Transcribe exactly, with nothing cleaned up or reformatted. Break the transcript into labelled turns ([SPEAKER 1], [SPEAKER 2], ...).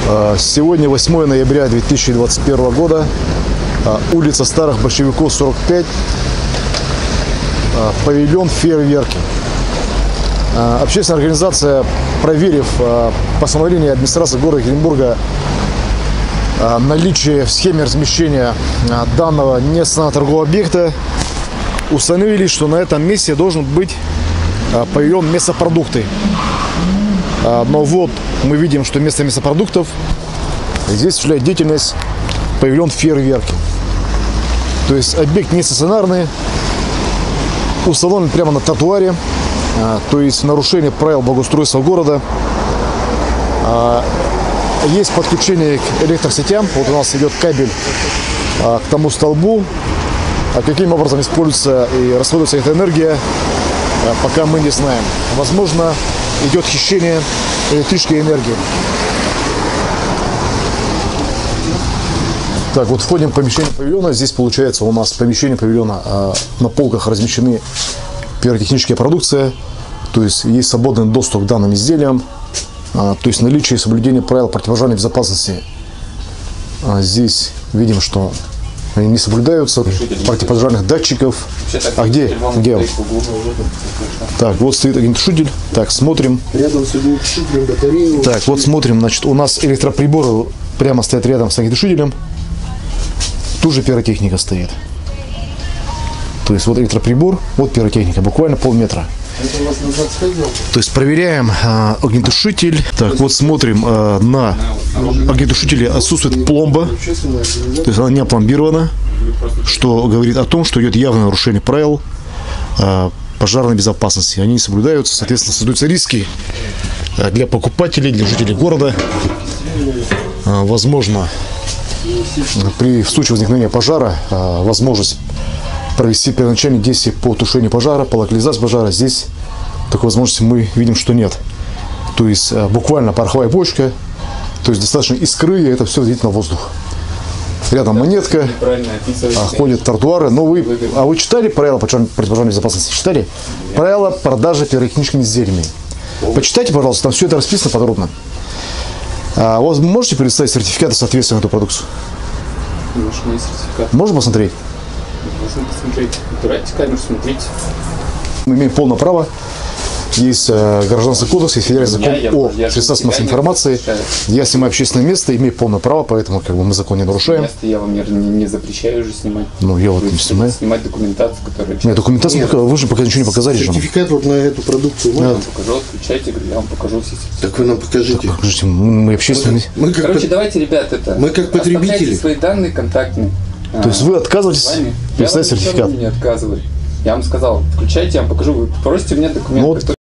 [SPEAKER 1] Сегодня восьмое ноября две тысячи двадцать первого года, улица Старых Большевиков, сорок пять, павильон «Фейерверки». Общественная организация, проверив постановление администрации города Екатеринбурга наличие в схеме размещения данного неостановленного торгового объекта, установили, что на этом месте должен быть павильон мясопродукты. Но вот мы видим, что вместо мясопродуктов здесь осуществляет деятельность павильон «Фейерверки». То есть объект не стационарный, установлен прямо на тротуаре, то есть в нарушение правил благоустройства города. Есть подключение к электросетям. Вот у нас идет кабель к тому столбу. А каким образом используется и расходуется эта энергия, пока мы не знаем. Возможно, идет хищение электрической энергии. Так, вот входим в помещение павильона. Здесь получается у нас помещение павильона. На полках размещены пиротехническая продукция. То есть есть свободный доступ к данным изделиям. То есть наличие и соблюдение правил противопожарной безопасности. Здесь видим, что они не соблюдаются. Противопожарных датчиков. А где? Где? Так, вот стоит огнетушитель. Так, смотрим.
[SPEAKER 2] Рядом с огнетушителем батарею.
[SPEAKER 1] Так, вот смотрим. Значит, у нас электроприборы прямо стоят рядом с огнетушителем. Тут же пиротехника стоит. То есть вот электроприбор, вот пиротехника, буквально полметра.
[SPEAKER 2] Это у вас назад сходил?
[SPEAKER 1] То есть проверяем а, огнетушитель. Так, вот смотрим а, на огнетушителе отсутствует пломба. То есть она не опломбирована, что говорит о том, что идет явное нарушение правил а, пожарной безопасности. Они не соблюдаются, соответственно, создаются риски а, для покупателей, для жителей города. А, возможно, при в случае возникновения пожара а, возможность провести первоначальные действия по тушению пожара, по локализации пожара. Здесь такой возможности мы видим, что нет. То есть буквально пороховая бочка, то есть достаточно искры, и это все взлетит на воздух. Рядом монетка, ходят тротуары. Но вы, а вы читали правила противопожарной безопасности? Читали? Правила продажи пиротехническими изделиями. Почитайте, пожалуйста, там все это расписано подробно. А вы можете представить сертификаты соответствия на эту продукцию? Можно посмотреть?
[SPEAKER 3] Можно посмотреть. Убирайте камеру, смотрите.
[SPEAKER 1] Мы имеем полное право. Есть э, гражданский кодекс, есть федеральный закон я, о средствах массовой информации. Я снимаю общественное место, имею полное право, поэтому как бы мы закон не нарушаем.
[SPEAKER 3] Место я вам не, не запрещаю уже снимать.
[SPEAKER 1] Ну, я вот не снимаю.
[SPEAKER 3] Снимать документацию, которая...
[SPEAKER 1] Нет, документацию пока, вы же пока ничего не показали.
[SPEAKER 2] Сертификат же вот на эту продукцию.
[SPEAKER 3] Я вам покажу, включайте, я вам покажу все сертификаты.
[SPEAKER 2] Так вы нам покажите.
[SPEAKER 1] Так, покажите, мы общественные.
[SPEAKER 2] Мы, мы как
[SPEAKER 3] Короче,
[SPEAKER 2] под...
[SPEAKER 3] давайте, ребят, это...
[SPEAKER 2] Мы как потребители.
[SPEAKER 3] Свои данные контактные.
[SPEAKER 1] То есть вы отказываетесь представить сертификат?
[SPEAKER 3] Я вам не отказываю. Я вам сказал, включайте, я вам покажу. Вы просите мне документы.